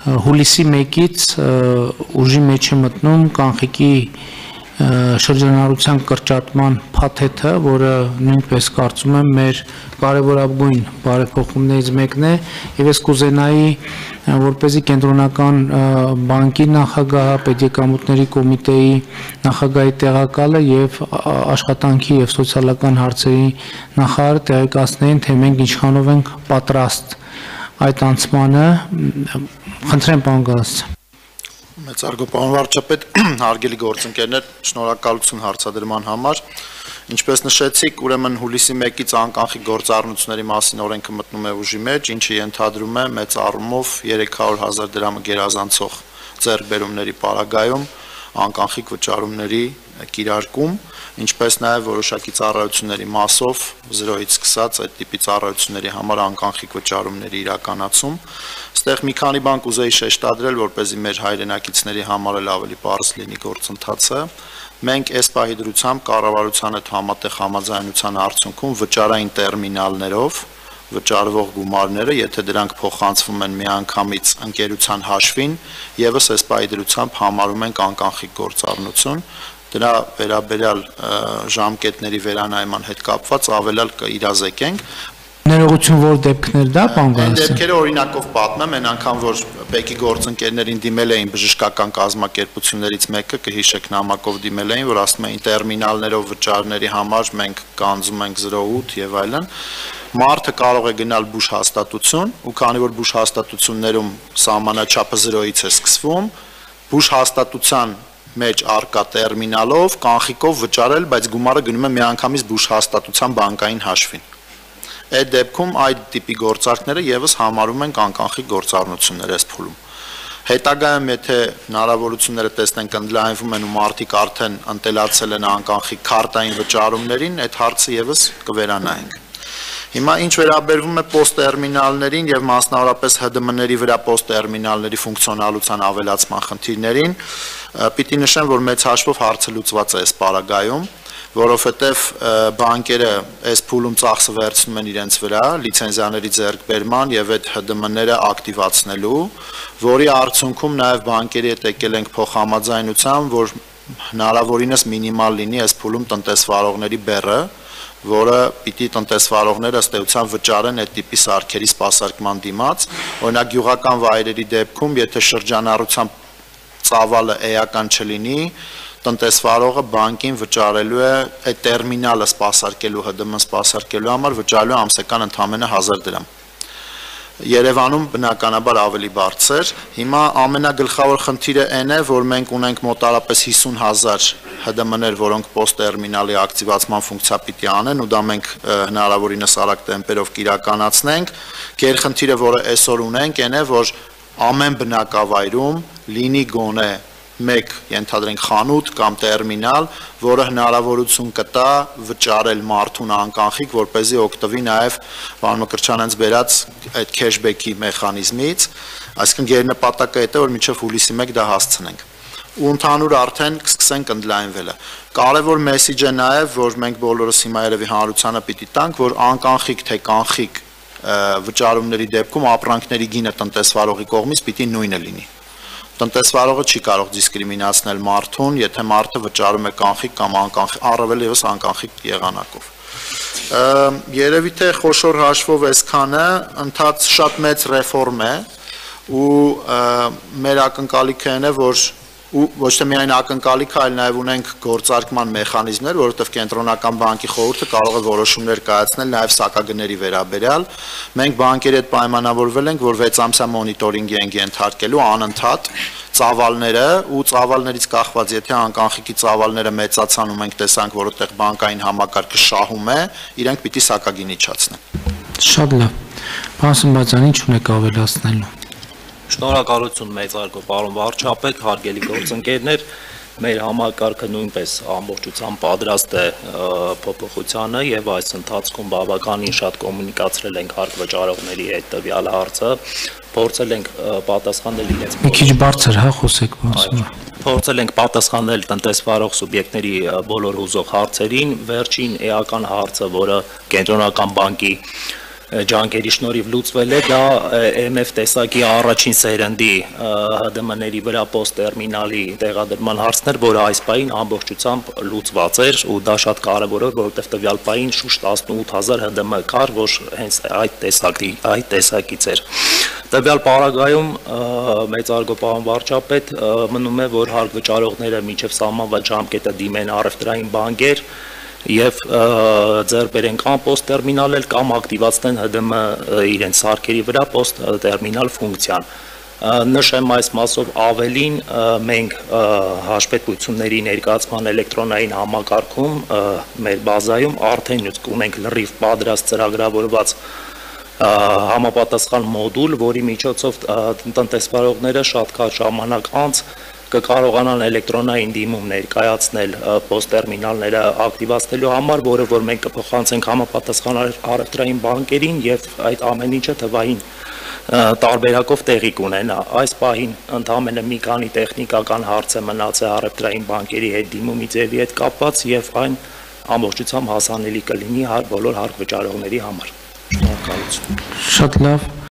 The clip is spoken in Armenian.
հուլիսի 1-ից ուժի մեջ է մտնում կանխիկի շրջանառության կրճատման փաթեթը, որը նույնպես կարծում եմ մեր կարևորագույն բարեփոխումներից մեկն է, եւ ես կուզենայի որպեսզի կենտրոնական բանկի նախագահ, պետեկամուտների կոմիտեի նախագահի տեղակալը եւ աշխատանքի եւ սոցիալական հարցերի նախարարը տեղեկացնեին, թե մենք ինչքանով ենք պատրաստ այդ անցմանը, խնդրեմ պարոն Գալստյան։ Մեծարգո պարոն վարչապետ, հարգելի գործընկերներ, շնորհակալություն հարցադրման համար։ Ինչպես նշեցիք, ուրեմն հուլիսի 1-ից անկանխիկ գործառնությունների մասին օրենքը մտնում է ուժի մեջ, ինչը ենթադրում է մեծ առումով 300,000 դրամը գերազանցող ձեռքբերումների պարագայում անկանխիկ վճարումների կիրարկում, ինչպես նաև որոշակի ծառայությունների մասով 0-ից սկսած այդ տիպի ծառայությունների համար անկանխիկ վճարումների իրականացում։ Այստեղ մի քանի բան կուզեի շեշտադրել, որպեսզի մեր հայրենակիցների համար էլ ավելի պարզ լինի գործընթացը։ Մենք այս պահի դրությամբ կառավարության հետ համատեղ համաձայնության արդյունքում վճարային տերմինալներով վճարվող գումարները, եթե դրանք փոխանցվում են միանգամից ընկերության հաշվին, եւս այս պահի դրությամբ համարում ենք անկանխիկ գործառնություն։ Դրա վերաբերյալ ժամկետների վերանայման հետ կապված ավելալ կիրազեկենք։ Ներողություն, որ դեպքներ դա, պարոն Գալստյան։ Դեպքերը օրինակով պատմեմ, այն անգամ որ ՊԵԿ-ի գործընկերներին դիմել էին բժշկական կազմակերպություններից մեկը, կհիշեք նամակով դիմել էին, որ ասում էին տերմինալներով վճարների համար մենք կանձում ենք 0.8 եւ այլն։ Մարդը կարող է գնալ բուժ հաստատություն, ու քանի որ բուժ հաստատություններում սահմանաչափը 0-ից է սկսվում, բուժ հաստատության մեջ արկա տերմինալով կանխիկով վճարել, բայց գումարը գնում է միանգամից բուժ հաստատության բանկային հաշվին։ Այդ դեպքում այդ տիպի գործարքները եւս համարում են անկանխիկ գործառնություններ այս փուլում։ Հետագայում եթե հնարավորությունները տեսնենք ընդլայնվում են ու մարդիկ արդեն ընտելացել են անկանխիկ քարտային վճարումներին, այդ հարցը եւս կվերանայենք։ Հիմա ինչ վերաբերվում է պոստտերմինալներին եւ մասնավորապես ՀԴՄ-ների վրա պոստտերմինալների ֆունկցիոնալության ավելացման խնդիրներին, պիտի նշեմ, որ մեծ հաշվով հարցը լուծված է այս պարագայում, որովհետև բանկերը այս փուլում ծախսը վերցնում են իրենց վրա լիցենզիաների ձեռքբերման եւ այդ ՀԴՄ-ները ակտիվացնելու, որի արդյունքում նաեւ բանկերի հետ եկել ենք փոխհամաձայնության, որ հնարավորինս մինիմալ լինի այս փուլում տնտեսվարողների բեռը, որը պիտի տնտեսվարողները ըստ էության վճարեն այդ տիպի սարքերի սպասարկման դիմաց։ Օրինակ գյուղական վայրերի դեպքում, եթե շրջանառության ծավալը էական չլինի, տնտեսվարողը բանկին վճարելու է այդ տերմինալը սպասարկելու ՀԴՄ սպասարկելու համար վճարելու ամսական ընդամենը 1000 դրամ։ Երևանում բնականաբար ավելի բարձր։ Հիմա ամենագլխավոր խնդիրը այն է, որ մենք ունենք մոտարապես 50,000 ՀԴՄ-ներ, որոնք պոստտերմինալի ակտիվացման ֆունկցիա պիտի անեն, ու դա մենք հնարավորինս արագ տեմպերով կիրականացնենք։ Գերխնդիրը, որը այսօր ունենք, այն է, որ ամեն բնակավայրում լինի գոնե մեկ ենթադրենք խանութ կամ տերմինալ, որը հնարավորություն կտա վճարել մարդուն անկանխիկ, որպեսզի օգտվի նաև պարոն Մկրտչյանց բերած այդ քեշբեքի մեխանիզմից, այսինքն գերնպատակը դա է, որ մինչև հուլիսի 1 դա հասցնենք։ Ու ընդհանուր արդեն կսկսենք ընդլայնվելը։ Կարևոր մեսիջը նաև, որ մենք բոլորս հիմա երևի հանրությանը պիտի տանք, որ անկանխիկ թե կանխիկ վճարումների դեպքում ապրանքների գինը տնտեսվարողի կողմից պիտի նույնը լինի։ Տնտեսվարողը չի կարող դիսկրիմինացնել մարդուն, եթե մարդը վճարում է կանխիկ կամ անկանխիկ, առավել ևս անկանխիկ եղանակով։ Երևի թե խոշոր հաշվով այսքանը, ընթաց շատ մեծ ռեֆորմ է, ու մեր ակնկալիքը այն է, որ ոչ թե միայն ակնկալիք, այլ նաև ունենք գործարկման մեխանիզմներ, որովհետև կենտրոնական բանկի խորհուրդը կարող է որոշումներ կայացնել նաև սակագների վերաբերյալ։ Մենք բանկերի հետ պայմանավորվել ենք, որ 6 ամսյա մոնիտորինգի ենք ենթարկելու անընդհատ ծավալները, ու ծավալներից կախված, եթե անկանխիկի ծավալները մեծացան ու մենք տեսանք, որ այդտեղ բանկային համակարգը շահում է, իրենք պիտի սակագին իջացնեն։ Շատ լավ։ Պարոն Սմբատյան, ինչ ունեք ավելացնելու։ Շնորհակալություն մեծարգո պարոն վարչապետ, հարգելի գործընկերներ, մեր համակարգը նույնպես ամբողջությամբ պատրաստ է փոփոխությանը եւ այս ընթացքում բավականին շատ կոմունիկացրել ենք հարկ վճարողների հետ տվյալ հարցը, փորձել ենք պատասխանել իրենց մի քիչ բարձր, հա, խոսեք, փորձել ենք պատասխանել տնտեսվարող սուբյեկտների բոլոր հուզող հարցերին, վերջին էական հարցը, որը կենտրոնական բանկի ջանքերի շնորհիվ լուծվել է, դա MF տեսակի առաջին սերնդի ՀԴՄ-ների վրա post-տերմինալի տեղադրման հարցն էր, որը այս պահին ամբողջությամբ լուծված էր ու դա շատ կարևոր էր, որովհետև տվյալ պահին շուրջ 18000 ՀԴՄ կար, որ հենց այդ տեսակից էր։ Տվյալ պարագայում մեծարգո պարոն վարչապետ մնում է, որ հարկ վճարողները մինչև սահմանված ժամկետը դիմեն առևտրային բանկեր եւ ձեռք բերեն կամ post-տերմինալ կամ ակտիվացնեն ՀԴՄ իրենց սարքերի վրա post-տերմինալ ֆունկցիան։ Նշեմ այս մասով ավելին, մենք հաշվետվությունների ներկայացման էլեկտրոնային համակարգում մեր բազայում արդեն ունենք լրիվ պատրաստ ծրագրավորված համապատասխան մոդուլ, որի միջոցով տնտեսվարողները շատ կարճ ժամանակ անց կկարողանան էլեկտրոնային դիմում ներկայացնել post-տերմինալները ակտիվացնելու համար, որը որ մենք կփոխանցենք համապատասխան առևտրային բանկերին եւ այդ ամեն ինչը թվային տարբերակով տեղի կունենա։ Այս պահին ընդամենը մի քանի տեխնիկական հարց է մնացել առևտրային բանկերի հետ դիմումի ձևի հետ կապված եւ այն ամբողջությամբ հասանելի կլինի բոլոր հարկ վճարողների համար։ Շնորհակալություն։ Շատ լավ։